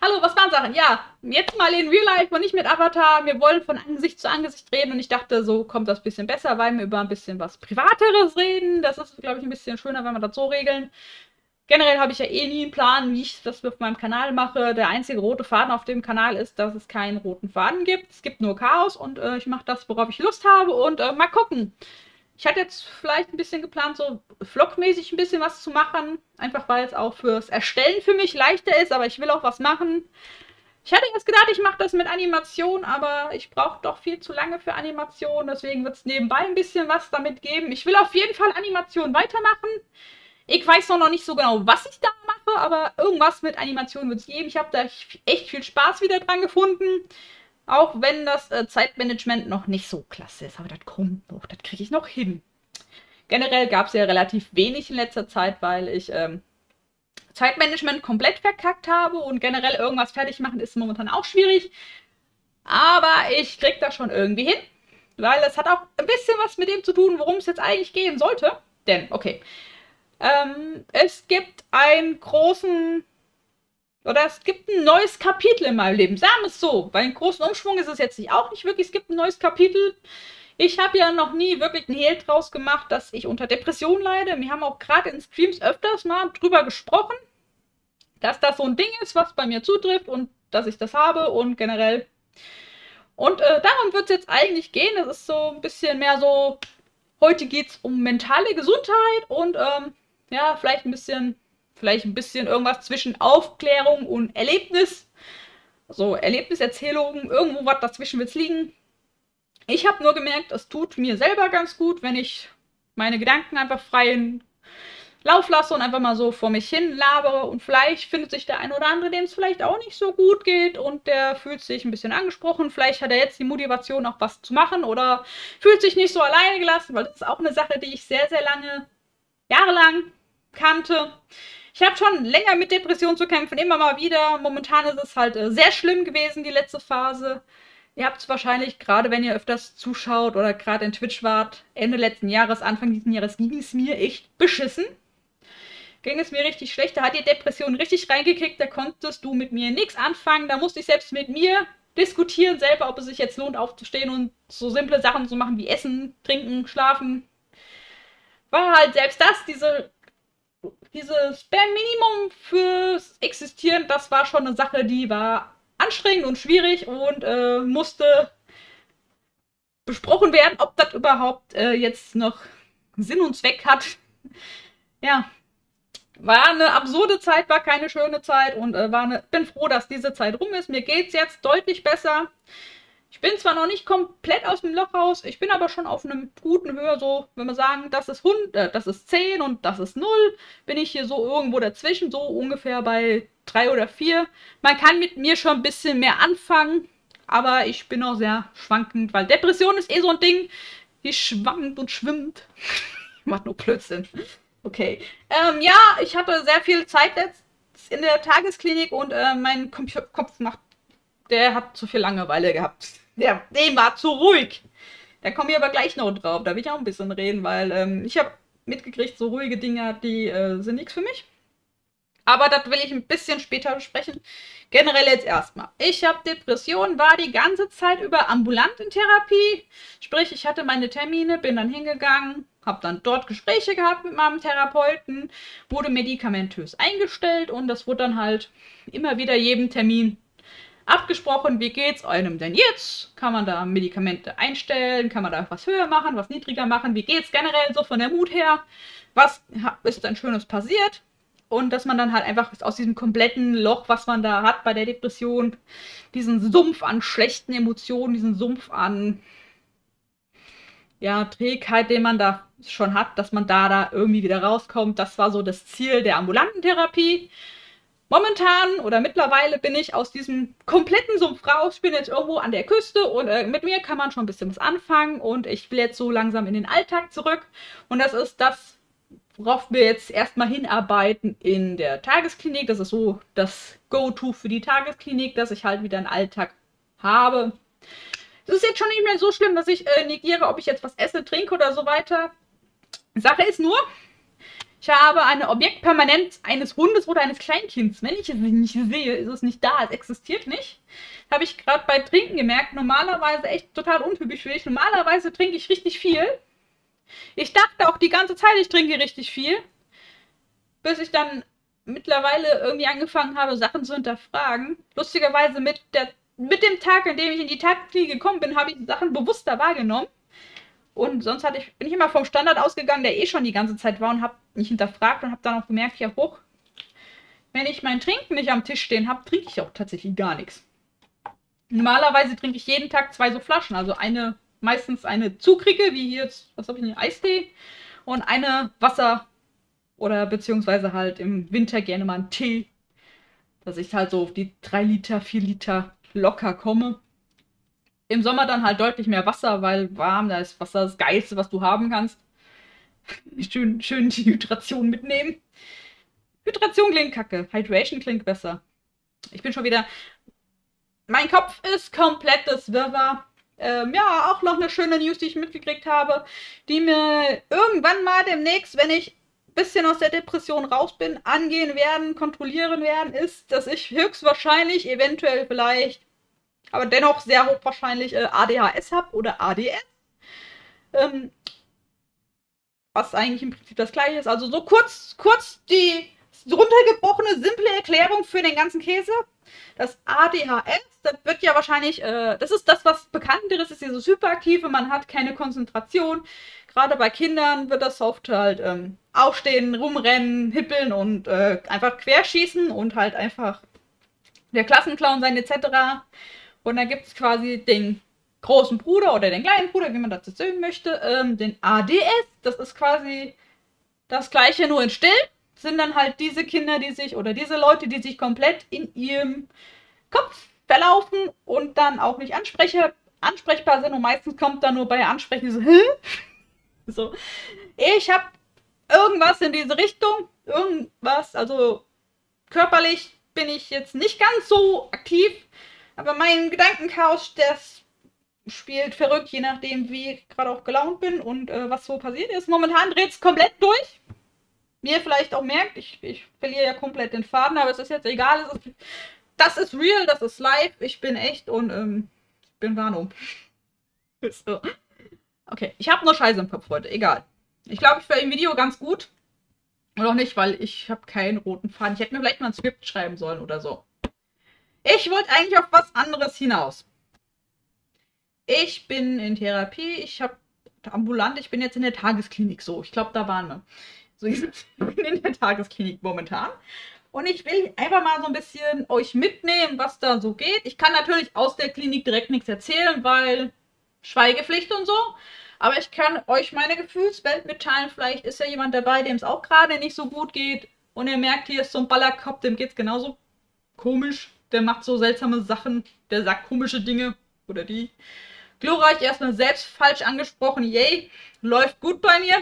Hallo, was waren Sachen? Ja, jetzt mal in Real Life und nicht mit Avatar. Wir wollen von Angesicht zu Angesicht reden und ich dachte, so kommt das ein bisschen besser, weil wir über ein bisschen was Privateres reden. Das ist, glaube ich, ein bisschen schöner, wenn wir das so regeln. Generell habe ich ja eh nie einen Plan, wie ich das auf meinem Kanal mache. Der einzige rote Faden auf dem Kanal ist, dass es keinen roten Faden gibt. Es gibt nur Chaos und ich mache das, worauf ich Lust habe und mal gucken. Ich hatte jetzt vielleicht ein bisschen geplant, so vlogmäßig ein bisschen was zu machen. Einfach weil es auch fürs Erstellen für mich leichter ist, aber ich will auch was machen. Ich hatte erst gedacht, ich mache das mit Animation, aber ich brauche doch viel zu lange für Animation. Deswegen wird es nebenbei ein bisschen was damit geben. Ich will auf jeden Fall Animation weitermachen. Ich weiß noch nicht so genau, was ich da mache, aber irgendwas mit Animation wird es geben. Ich habe da echt viel Spaß wieder dran gefunden. Auch wenn das Zeitmanagement noch nicht so klasse ist. Aber das kommt noch, das kriege ich noch hin. Generell gab es ja relativ wenig in letzter Zeit, weil ich Zeitmanagement komplett verkackt habe und generell irgendwas fertig machen ist momentan auch schwierig. Aber ich krieg das schon irgendwie hin, weil es hat auch ein bisschen was mit dem zu tun, worum es jetzt eigentlich gehen sollte. Denn, okay, es gibt einen großen, oder es gibt ein neues Kapitel in meinem Leben. Sagen wir es so. Bei einem großen Umschwung ist es jetzt auch nicht wirklich. Es gibt ein neues Kapitel. Ich habe ja noch nie wirklich einen Hehl draus gemacht, dass ich unter Depression leide. Wir haben auch gerade in Streams öfters mal drüber gesprochen, dass das so ein Ding ist, was bei mir zutrifft und dass ich das habe und generell. Und darum wird es jetzt eigentlich gehen. Es ist so ein bisschen mehr so, heute geht es um mentale Gesundheit und ja, vielleicht ein bisschen irgendwas zwischen Aufklärung und Erlebnis. So Erlebniserzählungen, irgendwo was dazwischen wird es liegen. Ich habe nur gemerkt, es tut mir selber ganz gut, wenn ich meine Gedanken einfach freien Lauf lasse und einfach mal so vor mich hin labere. Und vielleicht findet sich der ein oder andere, dem es vielleicht auch nicht so gut geht und der fühlt sich ein bisschen angesprochen. Vielleicht hat er jetzt die Motivation, auch was zu machen oder fühlt sich nicht so alleine gelassen, weil das ist auch eine Sache, die ich sehr, sehr lange, jahrelang kannte. Ich habe schon länger mit Depressionen zu kämpfen, immer mal wieder. Momentan ist es halt sehr schlimm gewesen, die letzte Phase. Ihr habt es wahrscheinlich, gerade wenn ihr öfters zuschaut oder gerade in Twitch wart, Ende letzten Jahres, Anfang diesen Jahres ging es mir echt beschissen. Ging es mir richtig schlecht, da hat die Depression richtig reingekickt, da konntest du mit mir nichts anfangen, da musste ich selbst mit mir diskutieren selber, ob es sich jetzt lohnt aufzustehen und so simple Sachen zu machen wie Essen, Trinken, Schlafen. War halt selbst das, dieses bare Minimum fürs Existieren, das war schon eine Sache, die war anstrengend und schwierig und musste besprochen werden, ob das überhaupt jetzt noch Sinn und Zweck hat. Ja, war eine absurde Zeit, war keine schöne Zeit und bin froh, dass diese Zeit rum ist. Mir geht's jetzt deutlich besser. Ich bin zwar noch nicht komplett aus dem Loch raus, ich bin aber schon auf einem guten Höhe, so, wenn wir sagen, das ist 10 und das ist 0, bin ich hier so irgendwo dazwischen, so ungefähr bei 3 oder 4. Man kann mit mir schon ein bisschen mehr anfangen, aber ich bin auch sehr schwankend, weil Depression ist eh so ein Ding, die schwankt und schwimmt. Macht nur Blödsinn. Okay. Ja, ich hatte sehr viel Zeit jetzt in der Tagesklinik und mein Kopf der hat zu viel Langeweile gehabt. Dem war zu ruhig. Da komme ich aber gleich noch drauf. Da will ich auch ein bisschen reden, weil ich habe mitgekriegt, so ruhige Dinge, die sind nichts für mich. Aber das will ich ein bisschen später besprechen. Generell jetzt erstmal. Ich habe Depressionen, war die ganze Zeit über ambulant in Therapie. Sprich, ich hatte meine Termine, bin dann hingegangen, habe dann dort Gespräche gehabt mit meinem Therapeuten, wurde medikamentös eingestellt und das wurde dann halt immer wieder jedem Termin abgesprochen, wie geht's einem denn jetzt? Kann man da Medikamente einstellen? Kann man da was höher machen, was niedriger machen? Wie geht's generell so von der Mut her? Was ist denn Schönes passiert? Und dass man dann halt einfach aus diesem kompletten Loch, was man da hat bei der Depression, diesen Sumpf an schlechten Emotionen, diesen Sumpf an ja, Trägheit, den man da schon hat, dass man da irgendwie wieder rauskommt. Das war so das Ziel der ambulanten Therapie. Momentan oder mittlerweile bin ich aus diesem kompletten Sumpf raus. Ich bin jetzt irgendwo an der Küste und mit mir kann man schon ein bisschen was anfangen und ich will jetzt so langsam in den Alltag zurück. Und das ist das, worauf wir jetzt erstmal hinarbeiten in der Tagesklinik. Das ist so das Go-To für die Tagesklinik, dass ich halt wieder einen Alltag habe. Es ist jetzt schon nicht mehr so schlimm, dass ich negiere, ob ich jetzt was esse, trinke oder so weiter. Sache ist nur, Ich habe eine Objektpermanenz eines Hundes oder eines Kleinkinds. Wenn ich es nicht sehe, ist es nicht da. Es existiert nicht. Habe ich gerade bei Trinken gemerkt. Normalerweise echt total untypisch für mich. Normalerweise trinke ich richtig viel. Ich dachte auch die ganze Zeit, ich trinke richtig viel. Bis ich dann mittlerweile irgendwie angefangen habe, Sachen zu hinterfragen. Lustigerweise mit dem Tag, an dem ich in die Tagesklinik gekommen bin, habe ich Sachen bewusster wahrgenommen. Und sonst bin ich immer vom Standard ausgegangen, der eh schon die ganze Zeit war und habe mich hinterfragt und habe dann auch gemerkt, ja hoch, wenn ich mein Trinken nicht am Tisch stehen habe, trinke ich auch tatsächlich gar nichts. Normalerweise trinke ich jeden Tag 2 so Flaschen, also meistens eine zuckrige, wie hier jetzt, was habe ich denn, Eistee und eine Wasser oder beziehungsweise halt im Winter gerne mal einen Tee, dass ich halt so auf die 3 Liter, 4 Liter locker komme. Im Sommer dann halt deutlich mehr Wasser, weil warm, da ist Wasser das Geilste, was du haben kannst. Schön die Hydration mitnehmen. Hydration klingt kacke, Hydration klingt besser. Ich bin schon wieder... Mein Kopf ist komplettes Wirrwarr. Ja, auch noch eine schöne News, die ich mitgekriegt habe, die mir irgendwann mal demnächst, wenn ich ein bisschen aus der Depression raus bin, angehen werden, kontrollieren werden, ist, dass ich höchstwahrscheinlich, eventuell vielleicht, aber dennoch sehr hochwahrscheinlich ADHS habe oder ADS. Was eigentlich im Prinzip das gleiche ist. Also so kurz die runtergebrochene, simple Erklärung für den ganzen Käse. Das ADHS, das wird ja wahrscheinlich, das ist das, was bekannter ist, ist dieses Hyperaktive, man hat keine Konzentration. Gerade bei Kindern wird das oft halt aufstehen, rumrennen, hippeln und einfach querschießen und halt einfach der Klassenclown sein etc. Und dann gibt es quasi den großen Bruder oder den kleinen Bruder, wie man das jetzt sehen möchte, den ADS. Das ist quasi das Gleiche, nur in still. Sind dann halt diese Kinder, diese Leute, die sich komplett in ihrem Kopf verlaufen und dann auch nicht ansprechbar sind. Und meistens kommt dann nur bei Ansprechen so, hä? So, ich habe irgendwas in diese Richtung, irgendwas, also körperlich bin ich jetzt nicht ganz so aktiv, aber mein Gedankenchaos, das spielt verrückt, je nachdem, wie ich gerade auch gelaunt bin und was so passiert ist. Momentan dreht es komplett durch. Mir vielleicht auch merkt, ich verliere ja komplett den Faden, aber es ist jetzt egal. Das ist real, das ist live. Ich bin echt und bin Warnung. So. Okay, ich habe nur Scheiße im Kopf heute. Egal. Ich glaube, ich war im Video ganz gut. Und auch nicht, weil ich habe keinen roten Faden. Ich hätte mir vielleicht mal ein Skript schreiben sollen oder so. Ich wollte eigentlich auf was anderes hinaus. Ich bin in Therapie. Ich habe ambulant. Ich bin jetzt in der Tagesklinik so. Ich glaube, da waren wir. So, ich bin in der Tagesklinik momentan. Und ich will einfach mal so ein bisschen euch mitnehmen, was da so geht. Ich kann natürlich aus der Klinik direkt nichts erzählen, weil Schweigepflicht und so. Aber ich kann euch meine Gefühlswelt mitteilen. Vielleicht ist ja jemand dabei, dem es auch gerade nicht so gut geht. Und er merkt, hier ist so ein Ballerkopf, dem geht es genauso komisch. Der macht so seltsame Sachen. Der sagt komische Dinge. Oder die. Glorreich erstmal selbst falsch angesprochen. Yay. Läuft gut bei mir.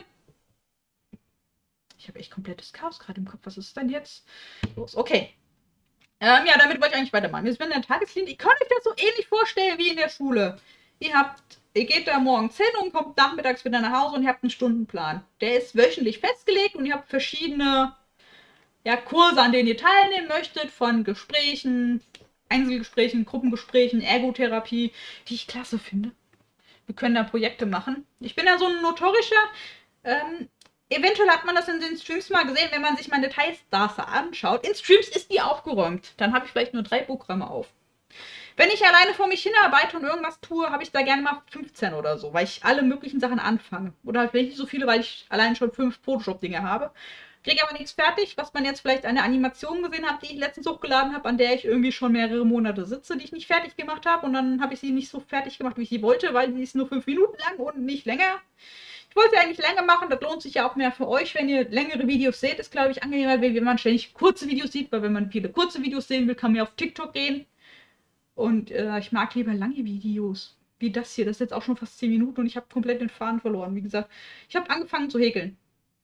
Ich habe echt komplettes Chaos gerade im Kopf. Was ist denn jetzt los? Okay. Ja, damit wollte ich eigentlich weitermachen. Wir sind in der Tagesklinik. Ich kann euch das so ähnlich vorstellen wie in der Schule. Ihr geht da morgens hin und kommt nachmittags wieder nach Hause und ihr habt einen Stundenplan. Der ist wöchentlich festgelegt und ihr habt verschiedene Kurse, an denen ihr teilnehmen möchtet, von Gesprächen, Einzelgesprächen, Gruppengesprächen, Ergotherapie, die ich klasse finde. Wir können da Projekte machen. Ich bin ja so ein notorischer, eventuell hat man das in den Streams mal gesehen, wenn man sich meine Details anschaut. In Streams ist die aufgeräumt. Dann habe ich vielleicht nur 3 Programme auf. Wenn ich alleine vor mich hinarbeite und irgendwas tue, habe ich da gerne mal 15 oder so, weil ich alle möglichen Sachen anfange. Oder halt nicht so viele, weil ich allein schon 5 Photoshop-Dinge habe. Kriege aber nichts fertig, was man jetzt vielleicht eine Animation gesehen hat, die ich letztens hochgeladen habe, an der ich irgendwie schon mehrere Monate sitze, die ich nicht fertig gemacht habe. Und dann habe ich sie nicht so fertig gemacht, wie ich sie wollte, weil sie ist nur 5 Minuten lang und nicht länger. Ich wollte eigentlich länger machen, das lohnt sich ja auch mehr für euch, wenn ihr längere Videos seht. Ist, glaube ich, angenehmer, wenn man ständig kurze Videos sieht, weil wenn man viele kurze Videos sehen will, kann man ja auf TikTok gehen. Und ich mag lieber lange Videos, wie das hier. Das ist jetzt auch schon fast 10 Minuten und ich habe komplett den Faden verloren. Wie gesagt, ich habe angefangen zu häkeln.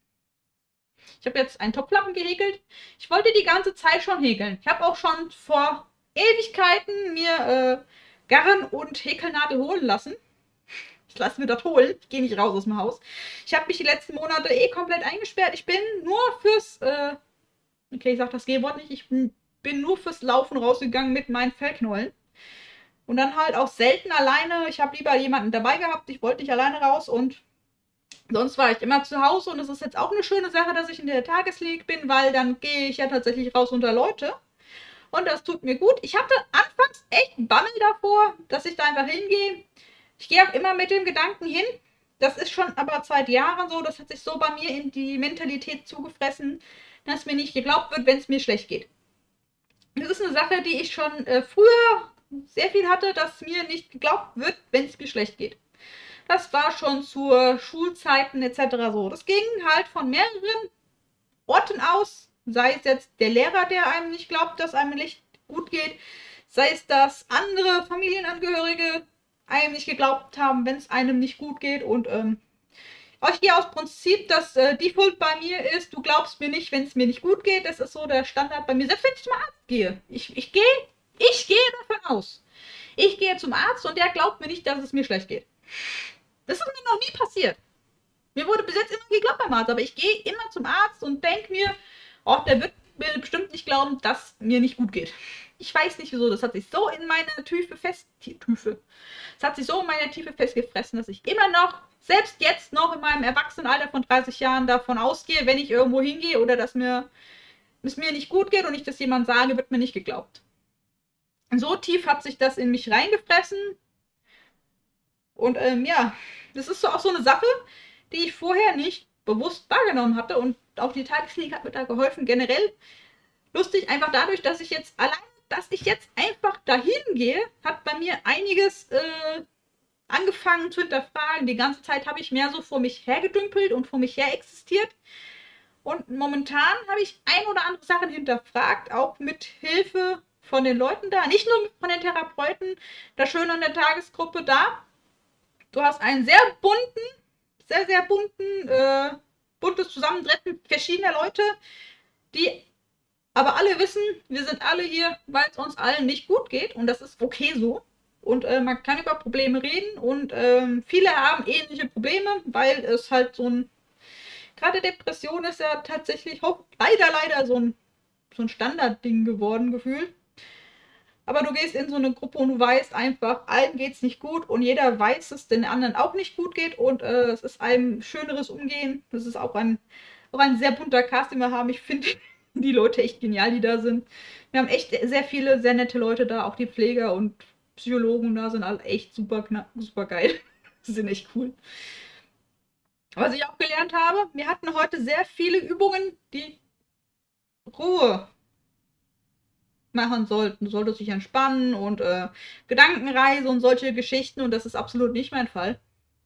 Ich habe jetzt einen Topflappen gehäkelt. Ich wollte die ganze Zeit schon häkeln. Ich habe auch schon vor Ewigkeiten mir Garn und Häkelnadel holen lassen. Ich lass mir das holen. Ich gehe nicht raus aus dem Haus. Ich habe mich die letzten Monate komplett eingesperrt. Ich bin nur fürs, okay, ich sag das G-Wort nicht, ich bin nur fürs Laufen rausgegangen mit meinen Fellknollen. Und dann halt auch selten alleine. Ich habe lieber jemanden dabei gehabt. Ich wollte nicht alleine raus und sonst war ich immer zu Hause. Und es ist jetzt auch eine schöne Sache, dass ich in der Tagesliga bin, weil dann gehe ich ja tatsächlich raus unter Leute. Und das tut mir gut. Ich hatte anfangs echt Bammel davor, dass ich da einfach hingehe. Ich gehe auch immer mit dem Gedanken hin. Das ist schon aber seit Jahren so. Das hat sich so bei mir in die Mentalität zugefressen, dass mir nicht geglaubt wird, wenn es mir schlecht geht. Das ist eine Sache, die ich schon früher sehr viel hatte, dass mir nicht geglaubt wird, wenn es mir schlecht geht. Das war schon zu Schulzeiten etc. so. Das ging halt von mehreren Orten aus, sei es jetzt der Lehrer, der einem nicht glaubt, dass einem nicht gut geht, sei es, dass andere Familienangehörige einem nicht geglaubt haben, wenn es einem nicht gut geht. Und ich gehe aus Prinzip, dass Default bei mir ist, du glaubst mir nicht, wenn es mir nicht gut geht. Das ist so der Standard bei mir, selbst wenn ich zum Arzt gehe. Ich gehe davon aus. Ich gehe zum Arzt und der glaubt mir nicht, dass es mir schlecht geht. Das ist mir noch nie passiert. Mir wurde bis jetzt immer geglaubt beim Arzt, aber ich gehe immer zum Arzt und denke mir, oh, der wird mir bestimmt nicht glauben, dass mir nicht gut geht. Ich weiß nicht wieso, das hat sich so in meiner Tiefe festgefressen, dass ich immer noch, selbst jetzt noch in meinem Erwachsenenalter von 30 Jahren davon ausgehe, wenn ich irgendwo hingehe oder dass es mir nicht gut geht und ich das jemand sage, wird mir nicht geglaubt. So tief hat sich das in mich reingefressen. Und ja, das ist so auch so eine Sache, die ich vorher nicht bewusst wahrgenommen hatte. Und auch die Tagesliga hat mir da geholfen. Generell lustig, einfach dadurch, dass ich jetzt einfach dahin gehe, hat bei mir einiges angefangen zu hinterfragen. Die ganze Zeit habe ich mehr so vor mich hergedümpelt und vor mich her existiert. Und momentan habe ich ein oder andere Sachen hinterfragt, auch mit Hilfe von den Leuten da, nicht nur von den Therapeuten. Das Schöne an der Tagesgruppe da, du hast einen sehr buntes Zusammentreffen verschiedener Leute, die aber alle wissen, wir sind alle hier, weil es uns allen nicht gut geht und das ist okay so. Und man kann über Probleme reden und viele haben ähnliche Probleme, weil es halt gerade Depression ist ja tatsächlich leider so ein Standardding geworden, gefühlt. Aber du gehst in so eine Gruppe und du weißt einfach, allen geht es nicht gut und jeder weiß, dass es den anderen auch nicht gut geht und es ist ein schöneres Umgehen. Das ist auch ein sehr bunter Cast, den wir haben. Ich finde die Leute echt genial, die da sind. Wir haben echt sehr viele, sehr nette Leute da, auch die Pfleger und Psychologen da sind alle echt super geil. Die sind echt cool. Was ich auch gelernt habe, wir hatten heute sehr viele Übungen, die Ruhe machen sollten. Du solltest dich entspannen und Gedankenreise und solche Geschichten und das ist absolut nicht mein Fall.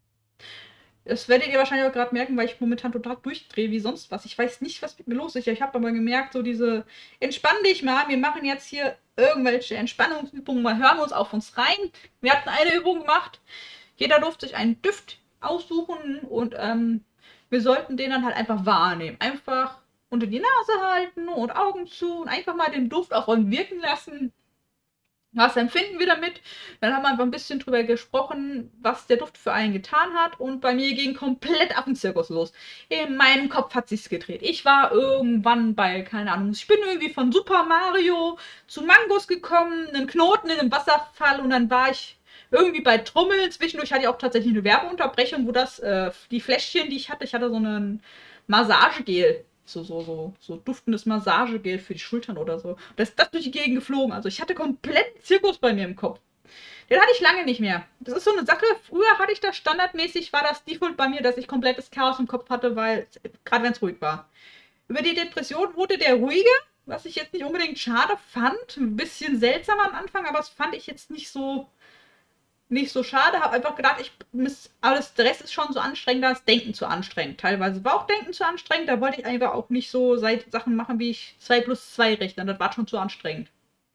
Das werdet ihr wahrscheinlich auch gerade merken, weil ich momentan total durchdrehe wie sonst was. Ich weiß nicht, was mit mir los ist. Ich habe aber gemerkt, so diese entspann dich mal, wir machen jetzt hier irgendwelche Entspannungsübungen, mal hören wir uns auf uns rein. Wir hatten eine Übung gemacht, jeder durfte sich einen Duft aussuchen und wir sollten den dann halt einfach wahrnehmen. Einfach unter die Nase halten und Augen zu und einfach mal den Duft auf uns wirken lassen. Was empfinden wir damit? Dann haben wir einfach ein bisschen drüber gesprochen, was der Duft für einen getan hat. Und bei mir ging komplett Affenzirkus los. In meinem Kopf hat sich's gedreht. Ich war irgendwann bei, keine Ahnung, ich bin irgendwie von Super Mario zu Mangos gekommen, einen Knoten in einem Wasserfall und dann war ich irgendwie bei Trommeln. Zwischendurch hatte ich auch tatsächlich eine Werbeunterbrechung, wo die Fläschchen, die ich hatte so einen Massagegel. So duftendes Massagegel für die Schultern oder so. Das ist durch die Gegend geflogen. Also ich hatte komplett Zirkus bei mir im Kopf. Den hatte ich lange nicht mehr. Das ist so eine Sache. Früher hatte ich das standardmäßig, war das Default bei mir, dass ich komplettes Chaos im Kopf hatte, weil, gerade wenn es ruhig war. Über die Depression wurde der ruhiger, was ich jetzt nicht unbedingt schade fand. Ein bisschen seltsam am Anfang, aber das fand ich jetzt nicht so schade, habe einfach gedacht, alles Stress ist schon so anstrengend, das Denken zu anstrengend. Teilweise war auch Denken zu anstrengend, da wollte ich einfach auch nicht so Sachen machen, wie ich 2+2 rechne, das war schon zu anstrengend.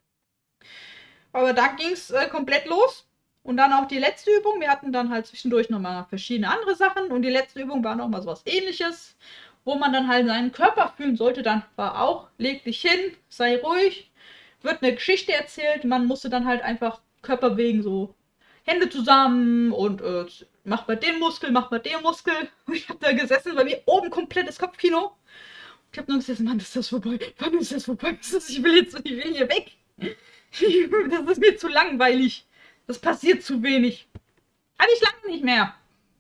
Aber da ging es komplett los und dann auch die letzte Übung, wir hatten dann halt zwischendurch nochmal verschiedene andere Sachen und die letzte Übung war nochmal so was Ähnliches, wo man dann halt seinen Körper fühlen sollte, dann war auch, leg dich hin, sei ruhig, wird eine Geschichte erzählt, man musste dann halt einfach Körper bewegen, so Hände zusammen und mach mal den Muskel, mach mal den Muskel. Und ich habe da gesessen, bei mir oben komplettes Kopfkino. Ich habe nur gesagt, Mann, ist das vorbei? Wann ist das vorbei? Ich will hier weg. Das ist mir zu langweilig. Das passiert zu wenig. Hatte ich lange nicht mehr.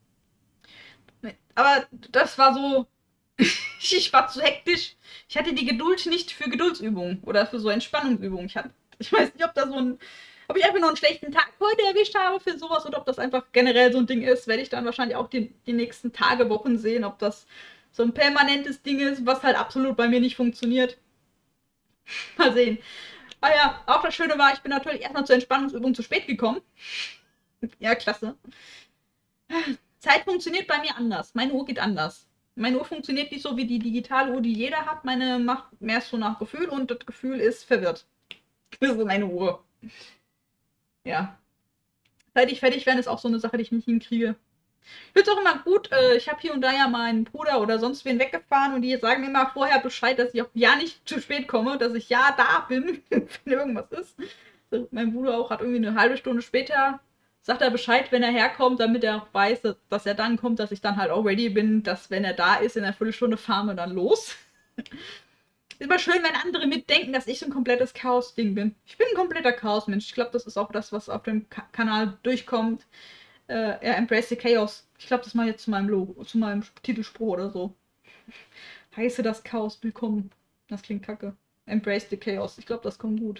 Aber das war so. Ich war zu hektisch. Ich hatte die Geduld nicht für Geduldsübungen oder für so Entspannungsübungen. Ich weiß nicht, ob ich einfach nur einen schlechten Tag heute erwischt habe für sowas oder ob das einfach generell so ein Ding ist. Werde ich dann wahrscheinlich auch die nächsten Tage, Wochen sehen, ob das so ein permanentes Ding ist, was halt absolut bei mir nicht funktioniert. Mal sehen. Ah ja, auch das Schöne war, ich bin natürlich erstmal zur Entspannungsübung zu spät gekommen. Ja, klasse. Zeit funktioniert bei mir anders. Meine Uhr geht anders. Meine Uhr funktioniert nicht so wie die digitale Uhr, die jeder hat. Meine macht mehr so nach Gefühl und das Gefühl ist verwirrt. Das ist meine Uhr. Ja. Seit ich fertig werde, ist auch so eine Sache, die ich nicht hinkriege. Ich finde es auch immer gut, ich habe hier und da ja meinen Bruder oder sonst wen weggefahren und die sagen mir immer vorher Bescheid, dass ich auch ja nicht zu spät komme, dass ich ja da bin, wenn irgendwas ist. So, mein Bruder auch hat irgendwie eine halbe Stunde später, sagt er Bescheid, wenn er herkommt, damit er auch weiß, dass er dann kommt, dass ich dann halt auch ready bin, dass wenn er da ist, in einer Viertelstunde fahren wir dann los. Ist immer schön, wenn andere mitdenken, dass ich so ein komplettes Chaos-Ding bin. Ich bin ein kompletter Chaos-Mensch. Ich glaube, das ist auch das, was auf dem Kanal durchkommt. Embrace the Chaos. Ich glaube, das mache ich jetzt zu meinem Logo, zu meinem Titelspruch oder so. Heiße das Chaos willkommen. Das klingt kacke. Embrace the Chaos. Ich glaube, das kommt gut.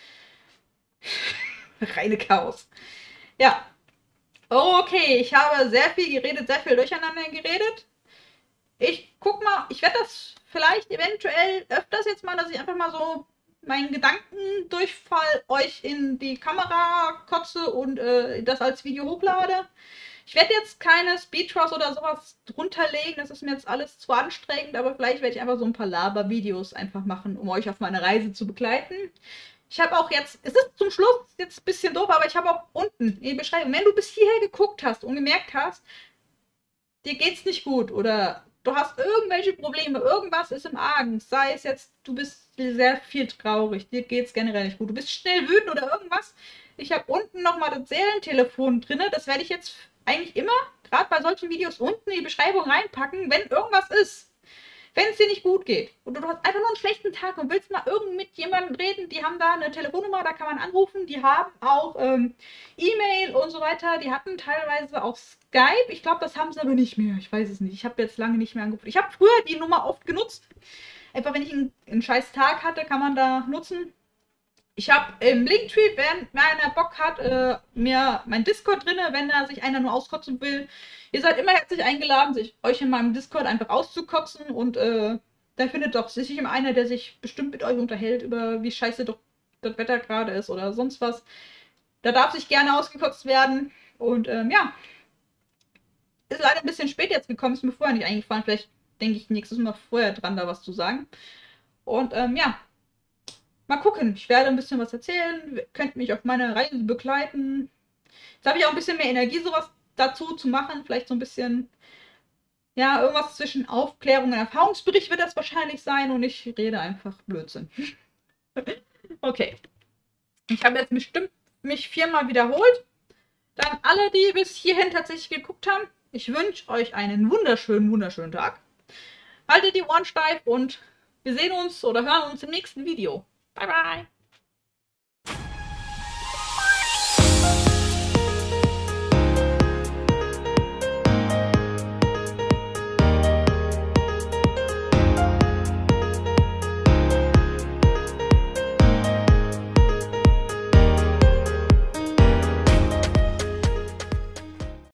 Reine Chaos. Ja. Okay, ich habe sehr viel geredet, sehr viel durcheinander geredet. Ich guck mal, ich werde das vielleicht eventuell öfters jetzt mal, dass ich einfach mal so meinen Gedankendurchfall euch in die Kamera kotze und das als Video hochlade. Ich werde jetzt keine Speedruns oder sowas drunter legen, das ist mir jetzt alles zu anstrengend, aber vielleicht werde ich einfach so ein paar Laber-Videos einfach machen, um euch auf meine Reise zu begleiten. Ich habe auch jetzt, es ist zum Schluss jetzt ein bisschen doof, aber ich habe auch unten in die Beschreibung, wenn du bis hierher geguckt hast und gemerkt hast, dir geht's nicht gut oder du hast irgendwelche Probleme, irgendwas ist im Argen, sei es jetzt, du bist sehr viel traurig, dir geht's generell nicht gut, du bist schnell wütend oder irgendwas. Ich habe unten nochmal das Seelentelefon drin, das werde ich jetzt eigentlich immer, gerade bei solchen Videos, unten in die Beschreibung reinpacken, wenn irgendwas ist. Wenn es dir nicht gut geht und du hast einfach nur einen schlechten Tag und willst mal mit jemandem reden, die haben da eine Telefonnummer, da kann man anrufen, die haben auch E-Mail und so weiter, die hatten teilweise auch Skype, ich glaube, das haben sie aber nicht mehr, ich weiß es nicht, ich habe jetzt lange nicht mehr angerufen. Ich habe früher die Nummer oft genutzt, einfach wenn ich einen scheiß Tag hatte, kann man da nutzen. Ich habe im Linktree, wenn einer Bock hat, mir mein Discord drin, wenn da sich einer nur auskotzen will. Ihr seid immer herzlich eingeladen, euch in meinem Discord einfach auszukotzen und da findet doch sicher immer einer, der sich bestimmt mit euch unterhält, über wie scheiße doch das Wetter gerade ist oder sonst was. Da darf sich gerne ausgekotzt werden und ja. Ist leider ein bisschen spät jetzt gekommen, ist mir vorher nicht eingefallen. Vielleicht denke ich nächstes Mal vorher dran, da was zu sagen. Und ja. Mal gucken, ich werde ein bisschen was erzählen, könnt mich auf meiner Reise begleiten. Jetzt habe ich auch ein bisschen mehr Energie, sowas dazu zu machen. Vielleicht so ein bisschen, ja, irgendwas zwischen Aufklärung und Erfahrungsbericht wird das wahrscheinlich sein und ich rede einfach Blödsinn. Okay. Ich habe jetzt bestimmt mich 4-mal wiederholt. Dann alle, die bis hierhin tatsächlich geguckt haben, ich wünsche euch einen wunderschönen, wunderschönen Tag. Haltet die Ohren steif und wir sehen uns oder hören uns im nächsten Video. Bye, bye.